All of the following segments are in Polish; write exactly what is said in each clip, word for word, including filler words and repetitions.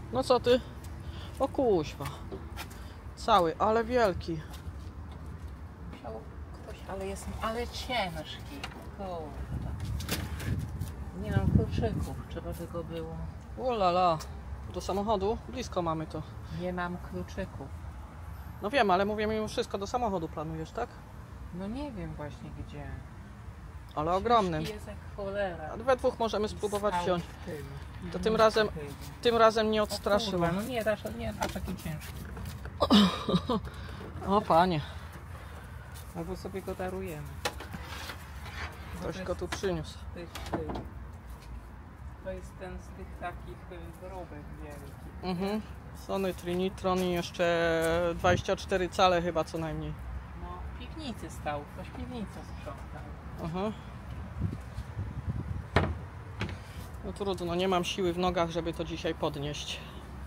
No co ty? O kuźwa. Cały, ale wielki. Musiał ktoś, ale jest, ale ciężki. Kurde. Nie mam kluczyków, trzeba tego było. Ulala. Do samochodu? Blisko mamy to. Nie mam kluczyków. No wiem, ale mówię mimo wszystko do samochodu planujesz, tak? No nie wiem właśnie gdzie. Ale ogromnym. Ciężki jest jak cholera. A we dwóch możemy spróbować Stał wziąć. w tym. To tym razem, Tym. tym razem nie O odstraszyła. kurwa, no nie, dasz, nie, a taki ciężki. O panie, Albo sobie go darujemy. ktoś go tu przyniósł. Tych, tych. To jest ten z tych takich wyrobek wielkich. Mhm. Sony Trinitron i jeszcze dwadzieścia cztery cale chyba co najmniej. No, w piwnicy stał, ktoś piwnicę sprzątał. Aha. No trudno, nie mam siły w nogach, żeby to dzisiaj podnieść.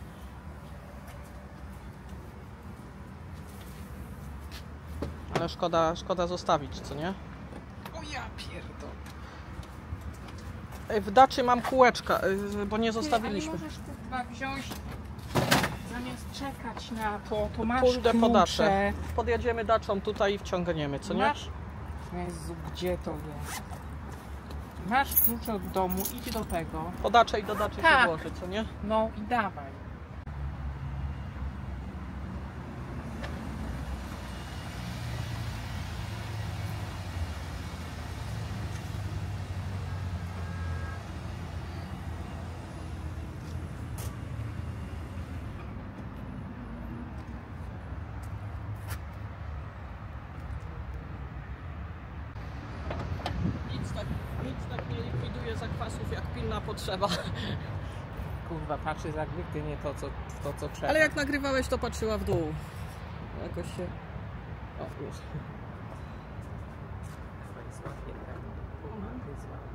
Ale szkoda, szkoda zostawić, co nie? O ja pierdolę. Ej, w daczy mam kółeczka, y, bo nie Ty, zostawiliśmy. ale możesz kurwa wziąć, zamiast czekać na to, to masz Pójdę po daczę. klucze. Podjedziemy daczą tutaj i wciągniemy, co nie? Masz... Jezu, gdzie to jest? Masz klucze od domu, idź do tego. Po daczę i do daczy Tak. się włoży, co nie? No i dawaj. Nic tak, nic tak nie likwiduje zakwasów jak pilna potrzeba. Kurwa, patrzy jak nigdy nie to, co, to, co trzeba. Ale jak nagrywałeś, to patrzyła w dół. Jakoś się... O, już. To jest ładnie, tak? Kurwa, to jest ładnie.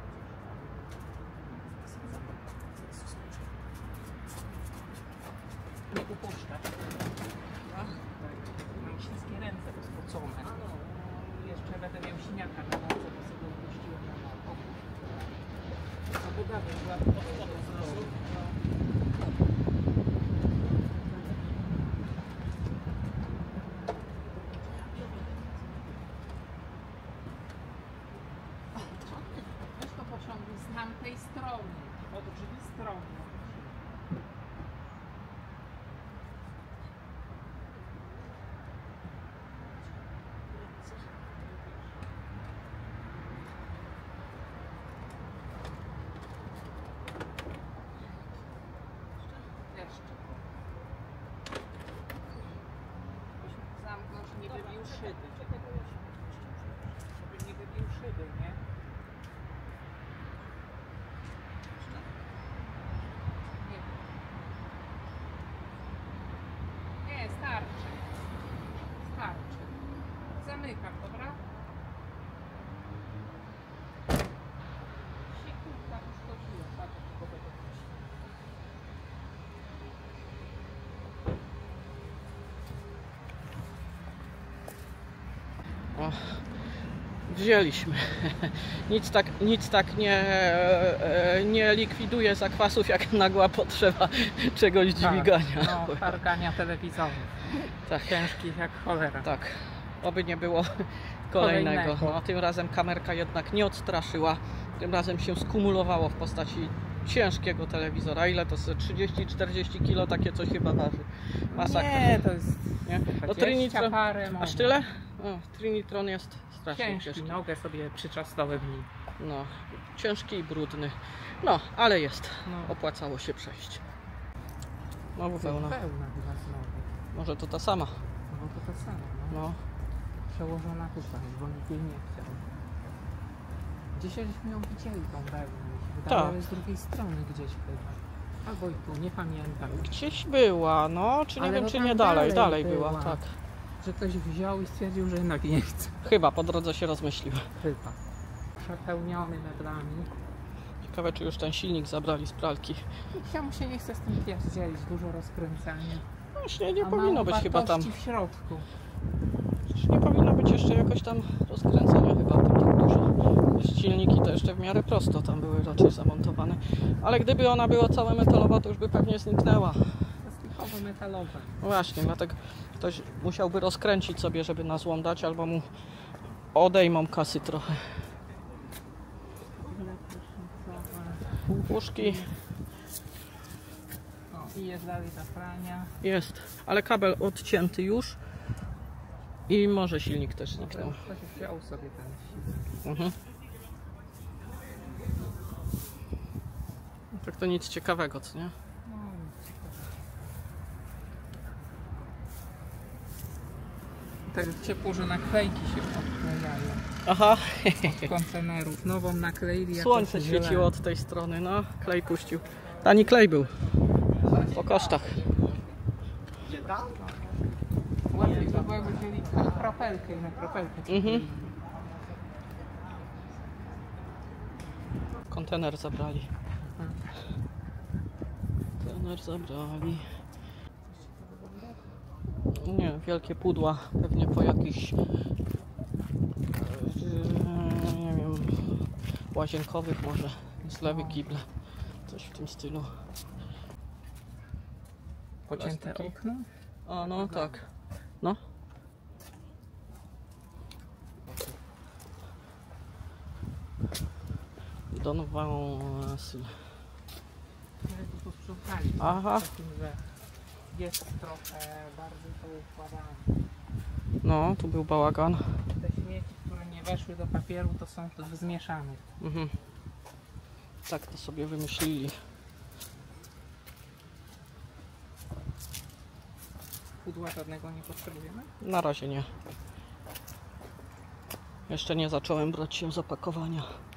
Nie upuszczać. Tak. Mam śliskie ręce, to spocone. Jeszcze będę miał siniaka na nodze, bo sobie upuściłem na nogę. Co by dalej, była pod wodą znowu. Weź to pociągnij z tamtej strony, od drzwi strony. Jeszcze. Byś zamknął, że nie wybił szyby. Żeby nie wybił szyby, nie? Nie. Nie, starczy. Starczy. Zamykam, dobra? Sikurka uszkodziła, tak, tylko tego puści. O, wzięliśmy. Nic tak, nic tak nie, e, nie likwiduje zakwasów jak nagła potrzeba czegoś dźwigania. Tak, no, targania telewizorów. Tak, Ciężkich jak cholera. tak. Oby nie było kolejnego. Kolejnego. No, tym razem kamerka jednak nie odstraszyła. Tym razem się skumulowało w postaci ciężkiego telewizora. Ile to jest? trzydzieści czterdzieści kilo takie coś chyba waży. Masakra. Nie, to jest Nie? No, dwadzieścia Trinitron, parę aż może. tyle? O, Trinitron jest strasznie Ciężki, ciężki. nogę sobie przyczasnąłem nim. No, ciężki i brudny. No, ale jest. No. Opłacało się przejść. Znowu wełna. Pełna chyba znowu. Może to ta sama. No to to samo, no. No. Przełożona tutaj, bo nikt jej nie chciał. Dzisiaj żeśmy ją widzieli tą wełnę. mi się wydaje, Tak. ale z drugiej strony gdzieś chyba. Albo i tu, nie pamiętam. Gdzieś była, no, czy nie Ale wiem, no czy tam nie dalej. dalej Dalej była. była, tak. Że ktoś wziął i stwierdził, że jednak nie chce. Chyba po drodze się rozmyślił. Chyba. Przepełniony meblami. Ciekawe, czy już ten silnik zabrali z pralki. Ja mu się nie chce z tym pierdzielić, dużo rozkręcania. Właśnie nie A powinno mało być chyba tam. wartości w środku. Nie powinno być jeszcze jakoś tam rozkręcenia chyba tam tak dużo. silniki to jeszcze w miarę prosto tam były raczej zamontowane. Ale gdyby ona była cała metalowa, to już by pewnie zniknęła. Plastikowo metalowe. No właśnie, dlatego ktoś musiałby rozkręcić sobie, żeby na złom dać, albo mu odejmą kasy trochę. Puszki O, i jest dalej ta prania. jest, ale kabel odcięty już i może silnik też zniknął. Ktoś już wziął sobie ten silnik. Mhm. Tak to nic ciekawego, co nie? No, ciekawe. Tak jest ciepło, że naklejki się odklejają Aha, od kontenerów. Nową nakleili. jak słońce to się świeciło zieleni. od tej strony, no, klej puścił. Tani klej był, po kosztach. Łatwiej by było, jakby wzięli kropelkę i na kropelkę. Mhm. Kontener zabrali. Kontener zabrali. Nie, wielkie pudła, pewnie po jakichś, yy, nie wiem, łazienkowych może, zlewy, kible, coś w tym stylu. Pocięte Plastiki. okno. A no tak, no. Don Valency. Ale to posprzątali. Aha. Takim, że jest trochę bardziej poukładane. No, tu był bałagan. Te śmieci, które nie weszły do papieru, to są to zmieszane. Mhm. Tak to sobie wymyślili. Pudła żadnego nie potrzebujemy? Na razie nie. Jeszcze nie zacząłem brać się z opakowania.